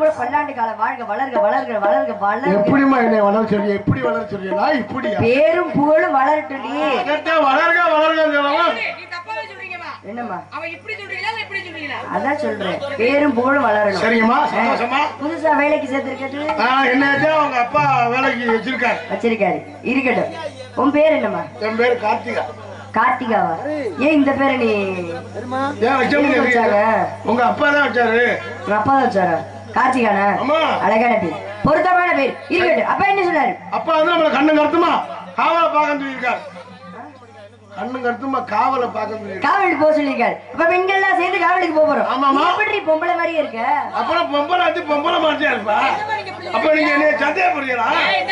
கூட பல்லாண்டு கால வாழ்க வளர்க வளர்க வளர்க வளர்க. எப்படிமா என்னை வளர சொல்லி எப்படி வளர சொல்லியா இப்படியா? பேரும் புகழும் வளரட்டுடி. வளர்க வளர்க சொல்லலாம். என்னம்மா அவன் இப்படி சொல்றீங்களா இப்படி சொல்றீங்களா? அதான் சொல்றேன், பேரும் புகழும் வளரணும். சரிங்கம்மா, சந்தோஷமா. புதுசா வேலைக்கு சேர்த்திருக்கிறது என்னதான் அவங்க அப்பா வேலைக்கு வச்சிருக்காரு. இருக்கட்டும். உன் பேர் என்னம்மா? என் பேரு கார்த்திகா. கார்த்திகாவா? ஏன் இந்த பேரை நீ வச்சாங்க? உங்க அப்பா தான் வச்சாரு. உங்க அப்பா தான் வச்சாரா? கார்த்திகானா? அழகான பேர், பொருத்தமான பேர். இருக்கட்டும். அப்பா என்ன சொன்னாரு? அப்பா வந்து நம்மள கண்ணு கருத்துமா காவலை பார்க்க சொல்லியிருக்காரு. கண்ணு கருத்துமா காவலை பார்க்க சொல்லியிருக்காரு. காவலுக்கு போக சொல்லியிருக்காரு. அப்ப பெண்கள் எல்லாம் சேர்ந்து காவலுக்கு போறோம். ஆமாமா. எப்படி பொம்பளை மாதிரியே இருக்க? அப்புறம் பொம்பளை வந்து பொம்பளை மாதிரியா இருப்பா? அப்ப நீங்க என்ன சந்தேகப்படுறீங்களா?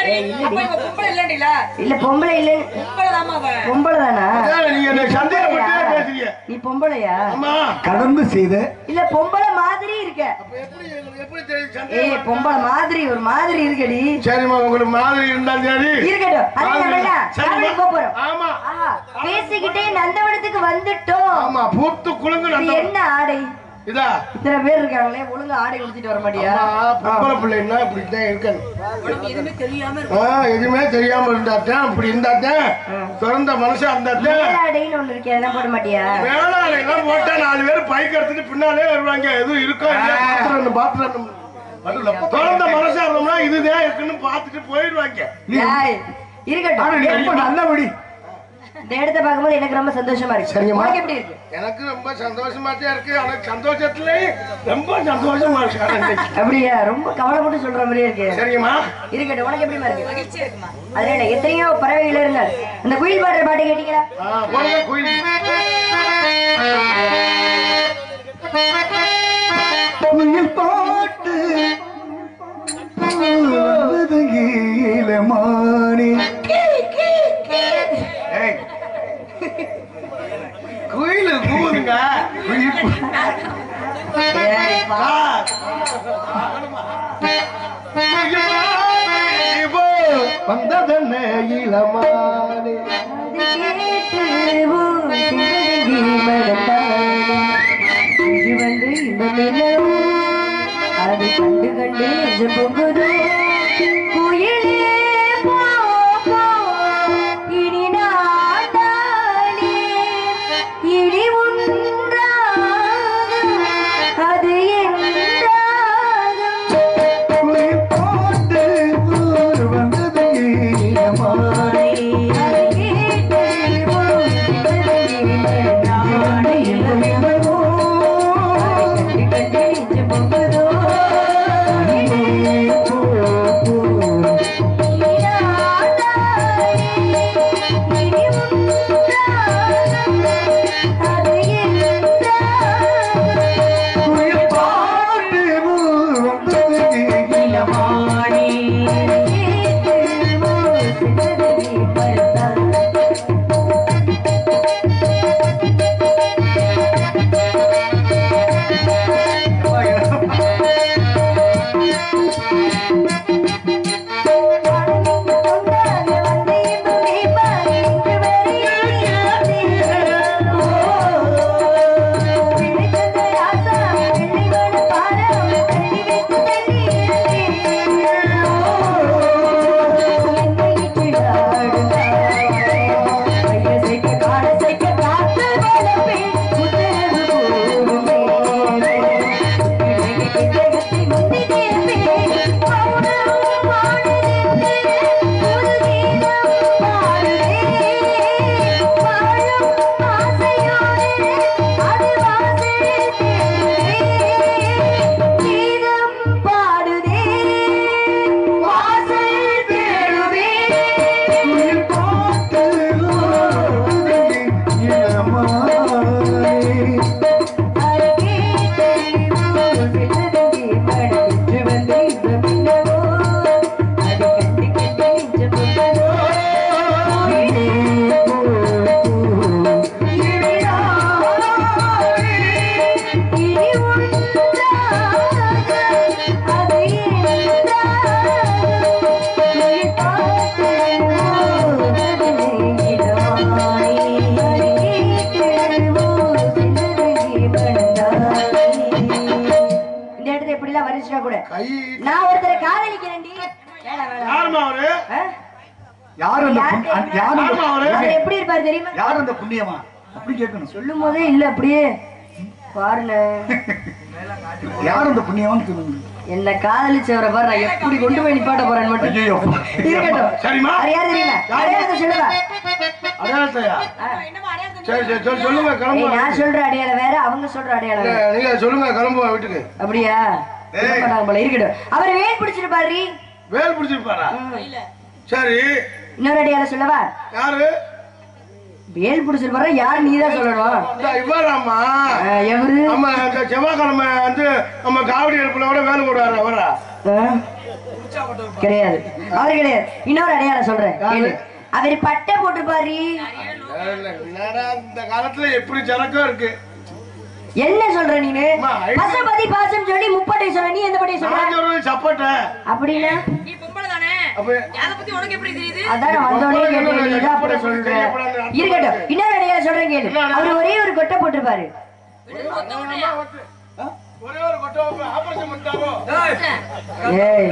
இல்ல பொம்பளை இல்ல, பொம்பளை தானா? நீங்க என்ன சந்தேகப்பட்டே பேசுறீங்க. நீ பொம்பளையா? ஆமா. கடந்து செய்த இல்ல பொம்பளை மாதிரி இருக்க. எப்படி தெரியும்? ஏய் பொம்பளை மாதிரி ஒரு மாதிரி இருக்கடி. சரிம்மா, உங்களுக்கு மாதிரி இருந்தாலும் சரி இருக்கட்டும். அது நம்ம காவலுக்கு போறோம். ஆமா. பேசிக்கிட்டே நந்தவனத்துக்கு வந்துட்டோம். ஆமா, பூத்து குலுங்கு. என்ன ஆடை இதா இத்தனை பேர் இருக்காங்களே, ஒழுங்கா ஆடை உடுத்திட்டு வர மாட்டியா? பொம்பளை பிள்ளைன்னா இப்படித்தான் இருக்கணும். எதுவுமே தெரியாம இருந்தாத்தான், அப்படி இருந்தாத்தான் திறந்த மனுஷன் இருந்தாத்தான். மேலாடைன்னு ஒண்ணு இருக்கே, அதெல்லாம் போட மாட்டியா? மேலாடை எல்லாம் போட்டா 4 பேர் பைக் எடுத்துட்டு பின்னாலே வருவாங்க. எதுவும் இருக்கோ பாத்துறோம். திறந்த மனுஷன் இருந்தோம்னா இதுதான் இருக்குன்னு பாத்துட்டு போயிடுவாங்க. இருக்கட்டும். நல்லபடி இந்த இடத்தை பார்க்கும்போது எனக்கு ரொம்ப சந்தோஷமா இருக்கு. சரிங்கம்மா. உனக்கு எப்படி இருக்கு? எனக்கு ரொம்ப சந்தோஷமா தான் இருக்கு. எனக்கு சந்தோஷத்துல ரொம்ப சந்தோஷமா இருக்கு. அப்படியா? ரொம்ப கவலைப்பட்டு சொல்ற மாதிரியே இருக்கு. சரிங்கம்மா. இருக்கட்டும். உனக்கு எப்படிமா இருக்கு? அதனால எத்தனையோ பறவைகள் இருந்தால் அந்த குயில் பாடுற பாட்டு கேட்டீங்களா? குயில் பாட்டு மாணி குயில் கூவுதுங்க. வந்ததென்ன இளமானே வந்து இந்த நிலம் அது கண்டு கண்டு நெஞ்சு பொங்குது. குயிலே போ போ இனி நாட்டாலே இனி உண்டாகும் அது என்றாகும். குயில் பாட்டு வந்தது ஈரமானே அதை கேட்டு போ இப்படி எல்லாம் வரிச்சுட்டா கூட கை நான் ஒருத்தரை காதலிக்கிறேன்டி. யாருமா அவரு? யார் அந்த யார் அந்த அவர் எப்படி இருப்பாரு தெரியுமா? யார் அந்த புண்ணியமா அப்படி கேட்கணும். சொல்லும் போதே இல்ல அப்படியே பாருங்க. யார் அந்த புண்ணியமான்னு சொல்லுங்க. என்ன காதலிச்சவரை பாரு நான் எப்படி கொண்டு போய் நிப்பாட்ட போறேன்னு மட்டும் ஐயோ இருக்கட்டும். சரிம்மா. அது யாரு தெரியுமா? அடையாளத்தை சொல்லுவா. அடையாளத்தையா? என்னமா அடையாளம் சரி சரி சொல்லு, சொல்லுங்க ஏய், கிளம்புவோம். நான் சொல்ற அடையாளம் வேற, அவங்க சொல்ற அடையாளம் வேற. நீங்க சொல்லுங்க கிளம்புவோம் வீட்டுக்கு. அப்படியா? போல இருக்கட்டும். அவர் வேல் பிடிச்சிருப்பாரு. வேல் பிடிச்சிருப்பாரா? சரி இன்னொரு அடையாளம் சொல்லவா? யாரு? வேல் பிடிச்சிருப்பாரு. யார் நீதான் சொல்லணும். இவராமா? எவரு? நம்ம இந்த செவ்வாய்க்கிழமை வந்து நம்ம காவடி எடுப்புல வேலை போடுவாரு அவரா? கிடையாது, அவரு கிடையாது. இன்னொரு அடையாளம் சொல்றேன் கேளு. அவரு பட்டை போட்டிருப்பாரு. என்னடா இந்த காலத்துல எப்படி சரக்கம் இருக்கு? என்ன சொல்ற நீனு? பசுபதி பாசம் சொல்லி முப்பட்டை சொல்ற, நீ எந்த பட்டை சொல்ற? சப்பட்ட அப்படின்னா நீ பொம்பளை தானே? அப்ப அத பத்தி உனக்கு எப்படி தெரியுது? அதான் நான் வந்தோடனே கேட்டேன், நீதான் அப்படி சொல்ற. இருக்கட்டும், இன்னொரு அடையாளம் சொல்றேன் கேளு. அவரு ஒரே ஒரு கொட்டை போட்டிருப்பாரு. ஒரே ஒரு கொட்டை ஆபரேஷன் பண்ணிட்டாரோ? ஏய்,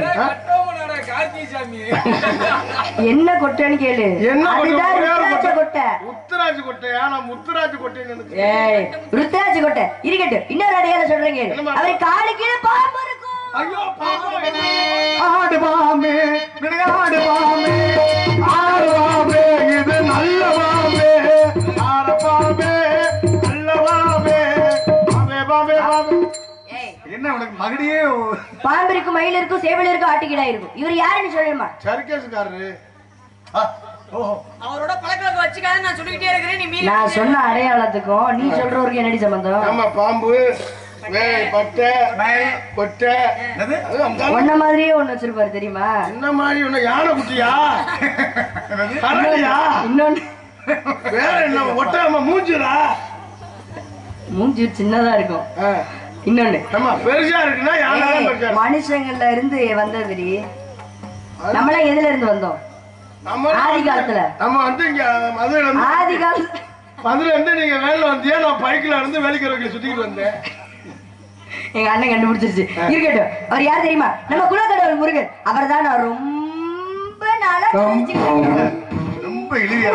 என்ன கொட்டைன்னு கேளு. என்ன அதுதான் ருத்ராட்ச கொட்டை. முத்துராஜ் கொட்டையா? நான் முத்துராஜ் கொட்டைன்னு நினைச்சேன். ஏய், ருத்ராட்ச கொட்டை. இருக்கட்டும், இன்னொரு அடையாளம் சொல்றேன் கேளு. அவரு காலு கீழே பாம்பு இருக்கும். ஐயோ பாப்பா, ஆடு பாம்பே விளையாடு பாம்பே ஆடு பாம்பே இது நல்ல பாம்பே ஆர பாம்பே நல்ல பாம்பே பாம்பே பாம்பே பாம்பே. என்ன உனக்கு மகடியே பாம்பு இருக்கும், மயில் இருக்கும், சேவல் இருக்கும், ஆட்டுக்கிடா இருக்கும். இவர் யாருன்னு சொல்லுமா? சர்க்கஸ்காரரு. ஓஹோ அவரோட பழக்கத்தை வச்சுக்காத நான் சொல்லிக்கிட்டே இருக்கிறேன். நீ மீறி நான் சொன்ன அடையாளத்துக்கும் நீ சொல்றவருக்கு என்னடி சம்பந்தம்? ஆமா பாம்பு பட்டை கொட்டை ஒன்ன மாதிரியே ஒண்ணு வச்சிருப்பாரு தெரியுமா? என்ன மாதிரி ஒண்ணு யானை குட்டியா? கரடியா? இன்னொன்னு வேற என்ன ஒட்டாம மூஞ்சுடா? மூஞ்சி சின்னதா இருக்கும். இன்னொன்னு ஆமா பெருசா இருக்குன்னா யானை தான் பெருசா இருக்கு. மனுஷங்கள்ல இருந்து வந்ததுடி. நம்மளாம் எதுல இருந்து வந்தோம்? ஆதி காலத்துல. நம்ம வந்து இங்க மதுரையில இருந்து ஆதி காலத்துல மதுரையில இருந்து நீங்க வேலை வந்தியா? நான் பைக்ல இருந்து வேலைக்கு சுத்திட்டு வந்தேன். எங்க அண்ணன் கண்டுபிடிச்சிருச்சு. இருக்கட்டும், அவர் யார் தெரியுமா? நம்ம குலக்கடவுள் முருகன். அவர் தான் நான் ரொம்ப நாளா ரொம்ப இழிவியா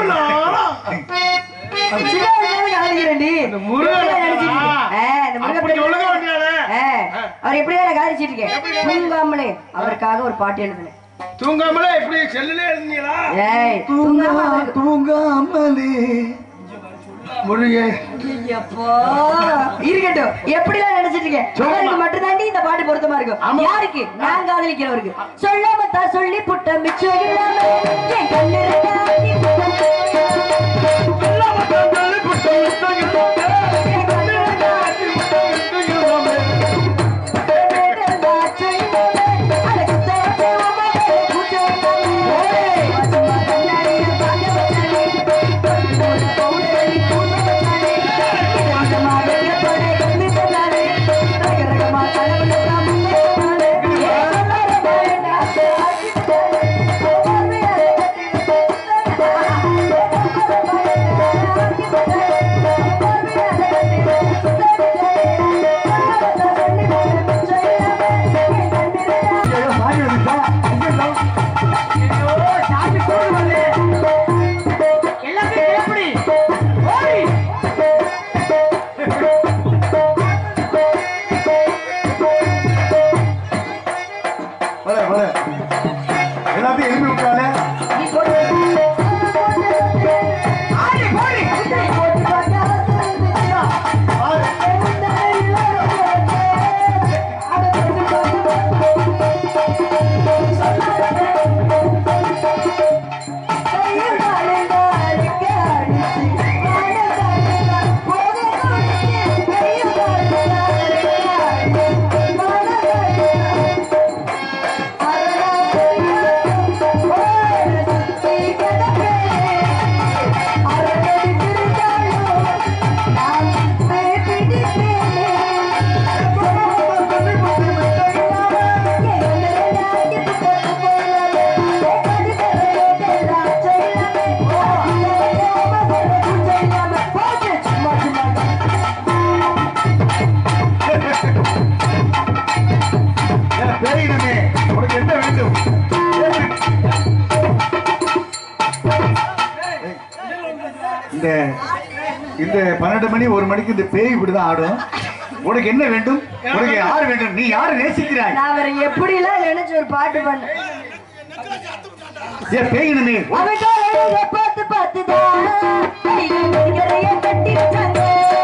அவர் எப்படிதான் காதிச்சிட்டு இருக்கேன். தூங்காமலே அவருக்காக ஒரு பாட்டு எழுதுனேன். தூங்காமலே எப்படி செல்லுலே எழுந்தீங்களா? தூங்காமலே முருகன் இருக்கட்டும், எப்படிதான் நினைச்சிட்டு இருக்கேன். அவருக்கு மட்டும் தாண்டி இந்த பாட்டு பொருத்தமா இருக்கும். யாருக்கு? நான் காதலிக்கிறவருக்கு. சொல்லாமத்தா சொல்லி புட்ட மிச்சம் இல்லாம என் கண்ணு இந்த 12 மணி 1 மணிக்கு இந்த பேய் இப்படிதான் ஆடும். உனக்கு என்ன வேண்டும்? உனக்கு யார் வேண்டும்? நீ யாரை நேசிக்கிறாய்? நான் வேற எப்படி எல்லாம் நினைச்சு ஒரு பாட்டு பண்ண ஏ பேயினமே பார்த்து பார்த்துதான் கட்டி வச்சாங்க.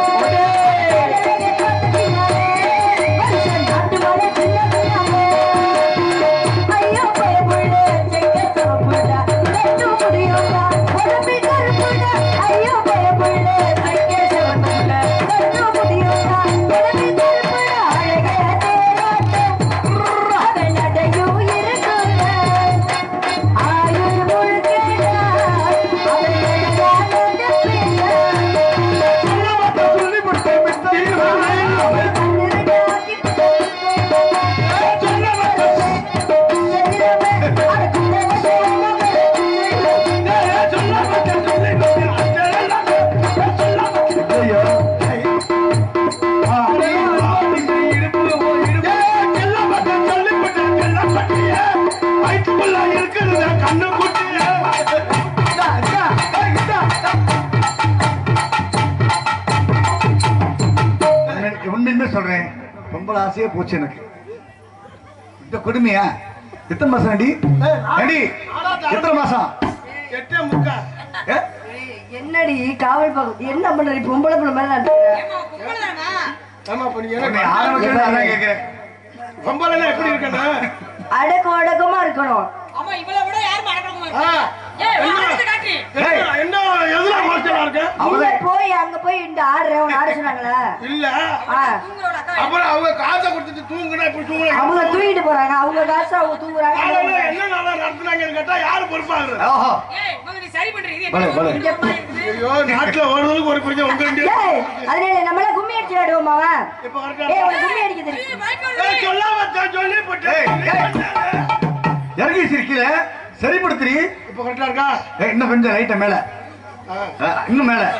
உண்மையுமே சொல்றேன், ரொம்ப ஆசையே போச்சு எனக்கு. இந்த கொடுமையா? எத்தனை மாசம் அடி? எத்தனை மாசம்? 8.75. என்னடி காவல் பக்கம் என்ன பண்ற? பொம்பளை பிள்ளை மாதிரி தான் ஆமா, இப்ப நீ உன்னை ஆரம்பிக்கிறது அதான் கேட்கிறேன். பொம்பளைன்னா எப்படி இருக்கேன்னா அடக்கம் அடக்கமா இருக்கணும். ஆமா இவளை விட யாரும் அடக்கமா ஆ, காட்டு. என்ன எதுல மாற்றமா இருக்க? இல்ல போய் அங்க போய் இந்த ஆடுறேன் உன்னை ஆட சொன்னாங்களா? இல்ல உங்களோட அக்கா அப்புறம் அவங்க காசை கொடுத்துட்டு தூங்குனா இப்படி தூங்குறாங்க. அவங்க தூங்கிட்டு போறாங்க, அவங்க காசு அவங்க தூங்குறாங்க. காலையில என்ன நாளா நடத்துனாங்கன்னு கேட்டா யாரு பொறுப்பாங்க? ஓஹோ, ஏய் இவங்க நீ சரி பண்றீங்க. இது பலே, பலே. எப்படி இருக்குது? ஐயோ, நாட்டுல ஓடுறதுக்கு ஒரு கொஞ்சம் உங்க ரெண்டு ஏய், அதனால நம்மள கும்மி அடிச்சு ஆடுவோம் அவன். இப்ப கரெக்டா ஏய் உனக்கு கும்மி அடிக்க தெரியும்? சொல்லாம சொல்லி போட்டு இறங்கி சிரிக்கல, சரிப்படுத்துறீ. இப்ப கரெக்டா இருக்கா? இன்னும் கொஞ்சம் லைட்ட மேல, இன்னும் மேல.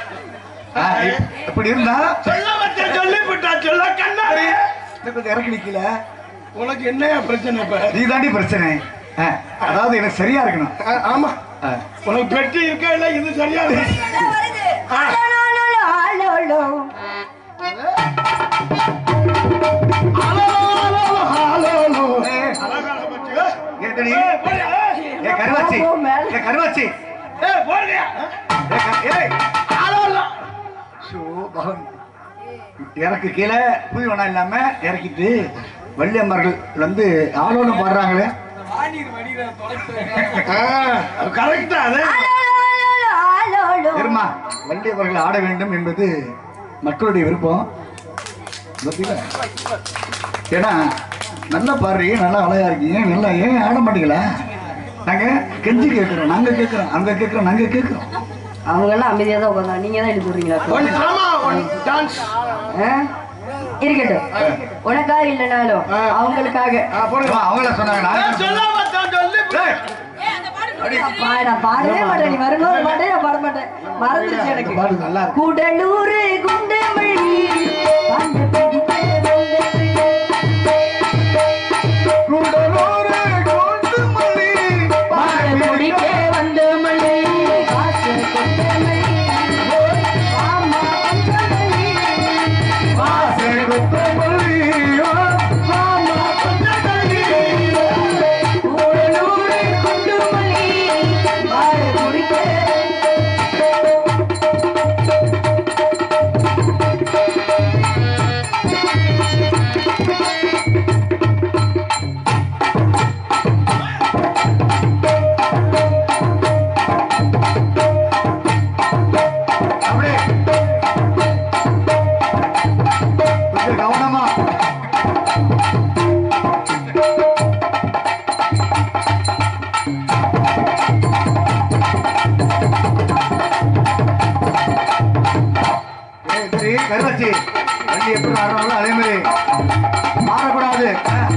இப்படி இருந்தா சொல்லாம சொல்லி போட்டா சொல்ல கண்ணாடி கொஞ்சம் இறக்கி நிக்கல. உனக்கு என்னையா பிரச்சனை? இப்ப நீ தாண்டி பிரச்சனை. அதாவது எனக்கு சரியா இருக்கணும். ஆமா, உனக்கு பெட்டி இருக்கா? இல்ல இது சரியா இருக்கு. ஆலோலோ ஏத்தடி, ஏ கருவாச்சி, ஏ கருவாச்சி, எனக்கு கீழே புதிவனா இல்லாம இறக்கிட்டு வள்ளியம்மர்கள் வந்து ஆளோன்னு பாடுறாங்களே. கரெக்டா அது ஆலோலோ பெருமா வள்ளியவர்கள் ஆட வேண்டும் என்பது மக்களுடைய விருப்பம். ஏன்னா நல்லா பாடுறீங்க, நல்லா அழகா இருக்கீங்க, நல்லா ஏன் ஆட மாட்டீங்களா? நாங்க கெஞ்சி கேட்கிறோம், நாங்க கேட்கிறோம், அங்க கேட்கிறோம், நாங்க கேட்கிறோம். அவங்க எல்லாம் அமைதியா தான் உட்கார்ந்தாங்க, நீங்க தான் எடுத்து விடுறீங்களா? இருக்கட்டும், உனக்காக இல்லைனாலும் அவங்களுக்காக அவங்கள சொன்னாங்க. ஏய் அந்த பாட்டு நான் பாடவே மாட்டேன். நீ வரும்போது பாட்டே நான் பாட மாட்டேன், மறந்துருச்சு எனக்கு. பாடு நல்லா இருக்கு. கூடலூர் குண்டமல்லி முடிக்க வந்த மல்லி காசு கொண்ட மல்லி ஆமா மல்லி வாசல் கொத்த மல்லி, ஆமா கொண்ட மல்லி கூடலூர் குண்டமல்லி பாட முடிக்க அப்படியே கொஞ்சம் கவனமா. சரி கருவாச்சி, வண்டி எப்படி ஆடுறாங்களோ அதே மாதிரி மாறக்கூடாது.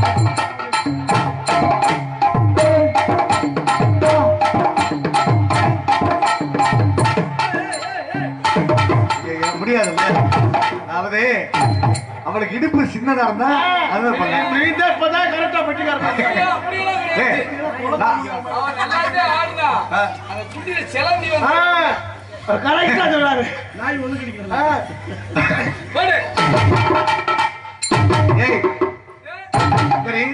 முடியாதுல்ல, அதாவது அவளுக்கு இடுப்பு சின்னதா இருந்தா அதுதான் பண்ண. இப்பதான் கரெக்டா பெட்டிக்காரன் ஏய், நான்- கரெக்டா சொல்றாரு. நாய் ஒண்ணு கிடைக்கிறேன். போடு. ஏய் சரி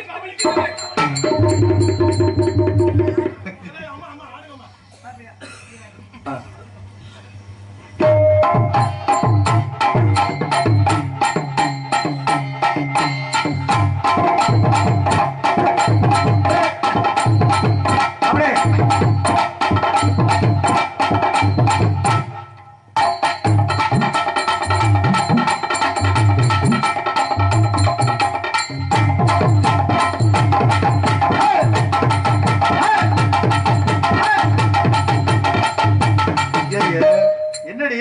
என்னடி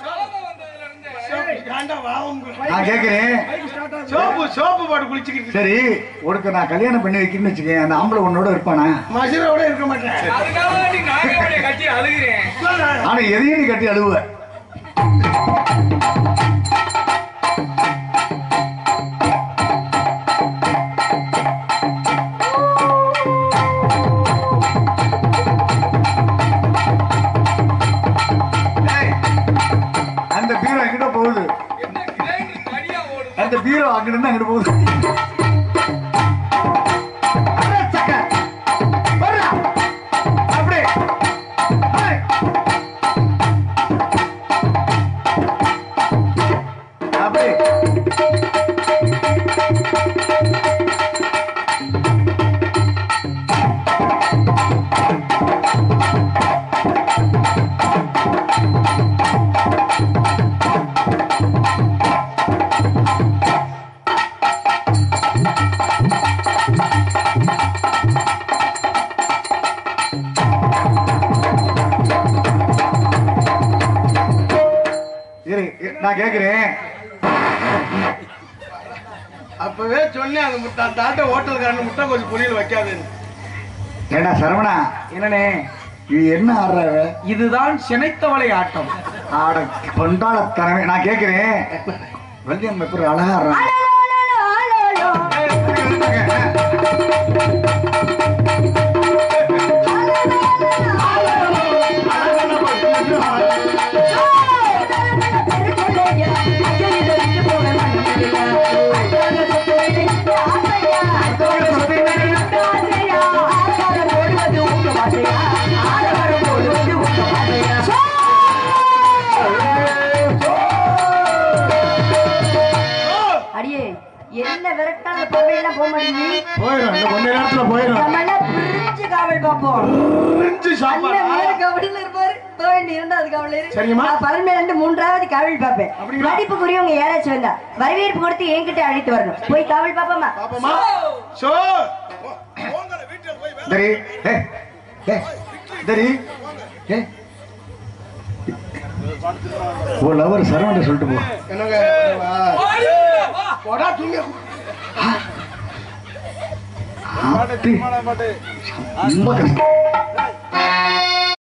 நான் கேக்குறேன். சோப்பு போட்டு குளிச்சுக்கிட்டு சரி உனக்கு நான் கல்யாணம் பண்ணி வைக்கணும்னு வச்சுக்கேன், அந்த ஆம்பளை உன்னோட இருப்பானா? மசிரோட இருக்க மாட்டேன். அதுக்காக நீ நாகவடைய கட்டி அழுகிறேன். ஆனா எதையும் நீ கட்டி அழுவ. அந்த பீரோ எங்கிட்ட போகுது, என்ன கிளைண்ட் தனியா ஓடுது. அந்த பீரோ அங்கிட்டு அங்கிட்டு போகுது. அப்படியே அப்படியே நான் கேக்குறேன். அப்பவே சொன்னேன் அந்த முட்டை தாட்ட ஹோட்டல்காரன் முட்டை கொஞ்சம் பொரியல் வைக்காதுன்னு. ஏடா சரவணா, என்னனே இது என்ன ஆடுறாங்க? இதுதான் சினைத்தவளை ஆட்டம். ஆட கொண்டாடத்தனமே. நான் கேக்குறேன், வள்ளியம் எப்படி அழகா ஆடுறாங்க? அடியே என்ன விரட்டான பறவையெல்லாம் போக மாட்டேங்குது. போயிடும், இந்த கொஞ்ச நேரத்துல போயிடும். நம்ம எல்லாம் பிரிஞ்சு காவல் பார்ப்போம். பிரிஞ்சு சாப்பாடு. அண்ணன் மேல கவலையில இருப்பாரு, தோண்டி இரண்டாவது கவலையில. சரிம்மா. நான் பரண்மையில இருந்து மூன்றாவது காவல் பார்ப்பேன். அப்படிங்களா? மதிப்புக்குரியவங்க யாராச்சும் வந்தா வரவேற்பு கொடுத்து என்கிட்ட அழைத்து வரணும். போய் காவல் பாப்போமா? பாப்பமா. சோ சரி சரி ஓ லவர் சரவண சொல்லிட்டு போ. என்னங்க போடா தூங்க. ஆத்தி. ரொம்ப கஷ்டம்.